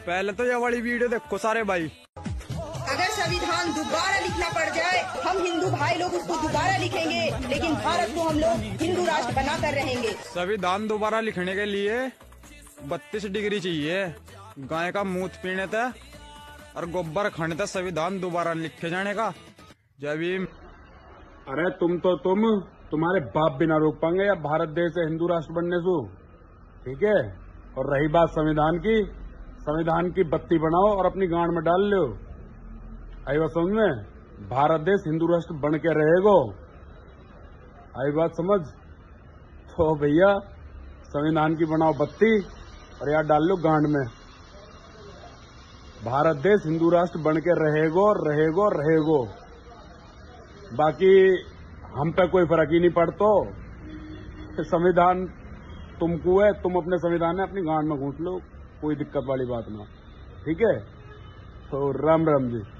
पहले तो ये वाली वीडियो देखो सारे भाई। अगर संविधान दोबारा लिखना पड़ जाए, हम हिंदू भाई लोग उसको दोबारा लिखेंगे, लेकिन भारत को हम लोग हिंदू राष्ट्र बना कर रहेंगे। संविधान दोबारा लिखने के लिए 32 डिग्री चाहिए, गाय का मूत पीने तक और गोबर खाने तक संविधान दोबारा लिखे जाने का। जय भीम। अरे तुम्हारे बाप भी ना रोक पाएंगे या भारत देश से हिंदू राष्ट्र बनने से, ठीक है। और रही बात संविधान की बत्ती बनाओ और अपनी गांड में डाल लो। आई बात समझ में, भारत देश हिंदू राष्ट्र बन के रहेगा। आई बात समझ। तो भैया संविधान की बनाओ बत्ती और यार डाल लो गांड में। भारत देश हिंदू राष्ट्र बन के रहेगो। बाकी हम पे कोई फर्क ही नहीं पड़ता। संविधान तुमको है, तुम अपने संविधान में अपनी गांड में घूंट लो, कोई दिक्कत वाली बात ना, ठीक है। तो राम राम जी।